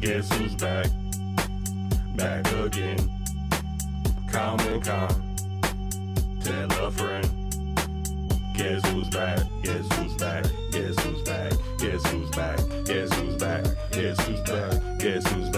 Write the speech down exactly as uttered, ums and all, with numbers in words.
Guess who's back? Back again. Common con. Tell a friend. Guess who's back? Guess who's back? Guess who's back? Guess who's back? Guess who's back? Guess who's back? Guess who's back?